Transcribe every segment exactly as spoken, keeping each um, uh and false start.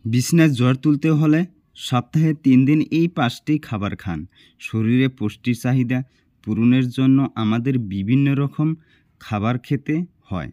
বিছানায় জ্বর তুলতে হলে সপ্তাহে তিন দিন এই পাঁচটি খাবার খান। শরীরে পুষ্টির চাহিদা পূরণের জন্য আমাদের বিভিন্ন রকম খাবার খেতে হয়।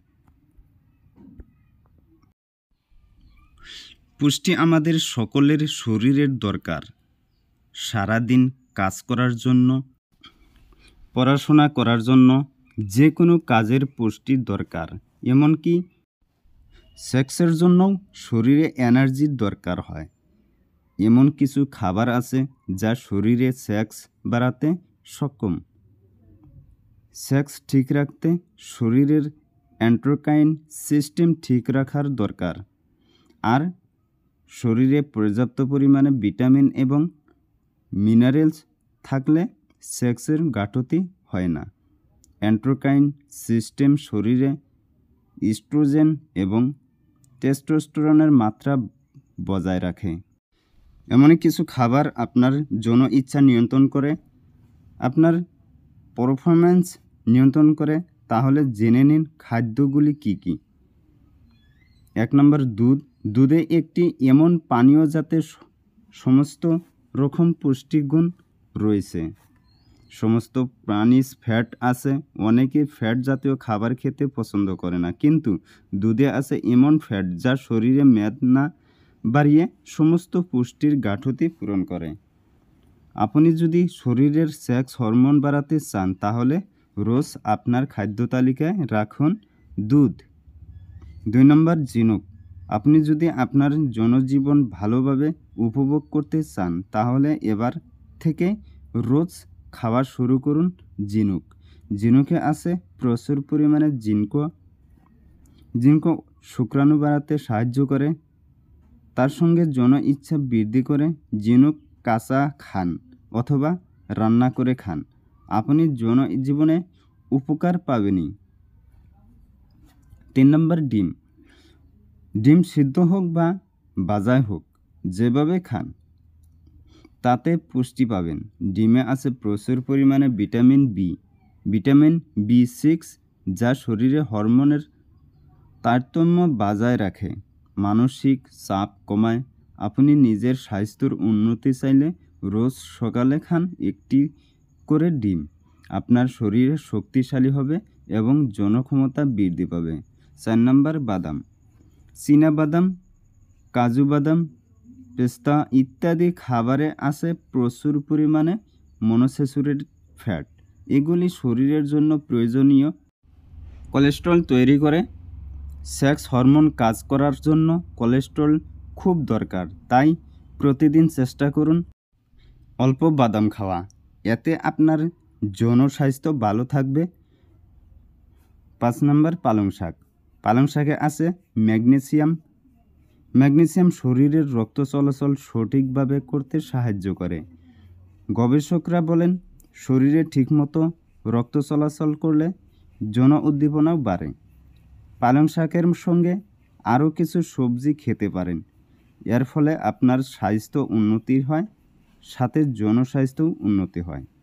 পুষ্টি আমাদের সকলের শরীরের দরকার। সারাদিন কাজ করার জন্য, পড়াশোনা করার জন্য, যে কোনো কাজের পুষ্টির দরকার। এমনকি সেক্সের জন্যও শরীরে এনার্জির দরকার হয়। এমন কিছু খাবার আছে যা শরীরে সেক্স বাড়াতে সক্ষম। সেক্স ঠিক রাখতে শরীরের এন্ডোক্রাইন সিস্টেম ঠিক রাখার দরকার। আর শরীরে পর্যাপ্ত পরিমাণে ভিটামিন এবং মিনারেলস থাকলে সেক্সের ঘাটতি হয় না। এন্ডোক্রাইন সিস্টেম শরীরে ইস্ট্রোজেন এবং টেস্টোস্টেরনের মাত্রা বজায় রাখে। এমনই কিছু খাবার আপনার যৌন ইচ্ছা নিয়ন্ত্রণ করে, আপনার পারফরম্যান্স নিয়ন্ত্রণ করে। তাহলে জেনে নিন খাদ্যগুলি কী কী। এক নম্বর, দুধ। দুধে একটি এমন পানীয় যাতে সমস্ত রকম পুষ্টিগুণ রয়েছে। সমস্ত প্রাণীজ ফ্যাট আছে। অনেকে ফ্যাট জাতীয় খাবার খেতে পছন্দ করে না, কিন্তু দুধে আছে এমন ফ্যাট যা শরীরে মেদ না বাড়িয়ে সমস্ত পুষ্টির ঘাটতি পূরণ করে। আপনি যদি শরীরের সেক্স হরমোন বাড়াতে চান তাহলে রোজ আপনার খাদ্য তালিকায় রাখুন দুধ। দুই নম্বর, ঝিনুক। আপনি যদি আপনার জনজীবন ভালোভাবে উপভোগ করতে চান তাহলে এবার থেকে রোজ খাওয়া শুরু করুন ঝিনুক। ঝিনুকে আছে প্রচুর পরিমাণে জিঙ্ক। জিঙ্ক শুক্রাণু বাড়াতে সাহায্য করে, তার সঙ্গে যৌন ইচ্ছা বৃদ্ধি করে। ঝিনুক কাঁচা খান অথবা রান্না করে খান, আপনি যৌন জীবনে উপকার পাবেনই। তিন নম্বর, ডিম। ডিম সিদ্ধ হোক বা ভাজাই হোক, যেভাবে খান তাতে পুষ্টি পাবেন। ডিমে আছে প্রচুর পরিমাণে vitamin B, vitamin B six, যা শরীরে হরমোনের তারতম্য বজায় রাখে, মানসিক চাপ কমায়। আপনি নিজের স্বাস্থ্যের উন্নতি চাইলে রোজ সকালে খান একটি করে ডিম। আপনার শরীরে শক্তিশালী হবে এবং যৌন ক্ষমতা বৃদ্ধি পাবে। চার নম্বর, বাদাম। চীনা বাদাম, কাজু বাদাম, পেস্তা ইত্যাদি খাবারে আছে প্রচুর পরিমাণে মনোস্যাচুরেটেড ফ্যাট। এগুলি শরীরের জন্য প্রয়োজনীয় কোলেস্টেরল তৈরি করে। সেক্স হরমোন কাজ করার জন্য কোলেস্টেরল খুব দরকার, তাই প্রতিদিন চেষ্টা করুন অল্প বাদাম খাওয়া। এতে আপনার যৌন স্বাস্থ্য ভালো থাকবে। পাঁচ নম্বর, পালং শাক। পালং শাকে আছে ম্যাগনেসিয়াম। ম্যাগনেসিয়াম শরীরের রক্ত চলাচল সঠিকভাবে করতে সাহায্য করে। গবেষকরা বলেন শরীরে ঠিকমতো রক্ত চলাচল করলে যৌন উদ্দীপনাও বাড়ে। পালং শাকের সঙ্গে আরও কিছু সবজি খেতে পারেন, এর ফলে আপনার স্বাস্থ্য উন্নতি হয়, সাথে যৌন স্বাস্থ্যও উন্নতি হয়।